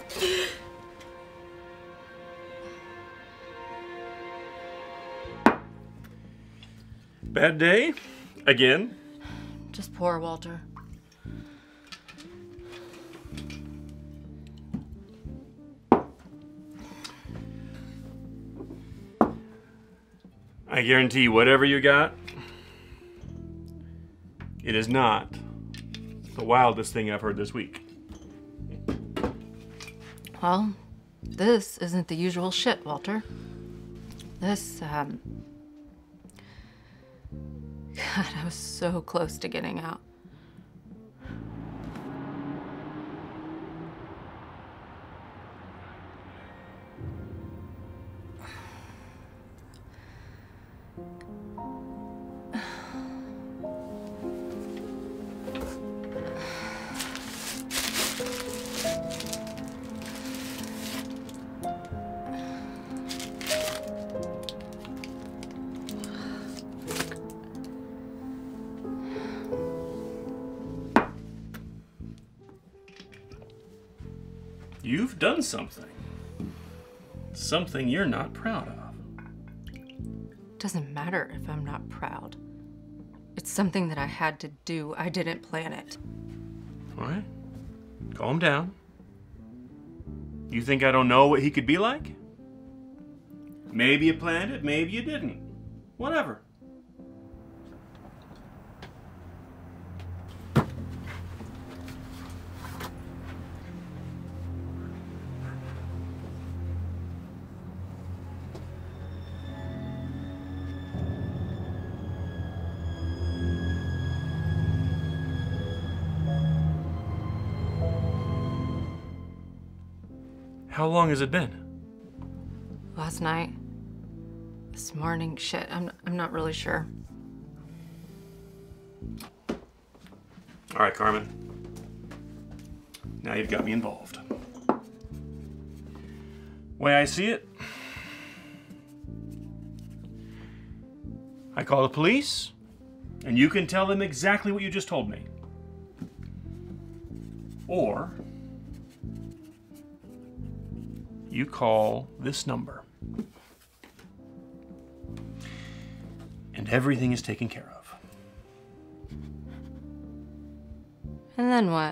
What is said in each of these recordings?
Bad day? Again? Just poor Walter. I guarantee whatever you got, it is not the wildest thing I've heard this week. Well, this isn't the usual shit, Walter. This, God, I was so close to getting out. You've done something. Something you're not proud of. Doesn't matter if I'm not proud. It's something that I had to do. I didn't plan it. All right. Calm down. You think I don't know what he could be like? Maybe you planned it, maybe you didn't. Whatever. How long has it been? Last night. This morning, shit, I'm not really sure. All right, Carmen. Now you've got me involved. Way I see it, I call the police, and you can tell them exactly what you just told me. Or you call this number, and everything is taken care of. And then what?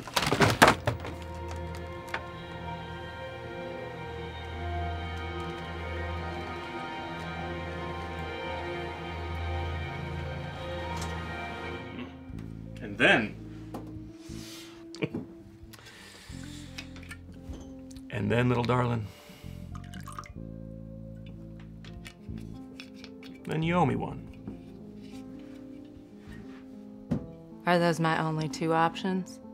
And then... And then, little darling, then you owe me one. Are those my only two options?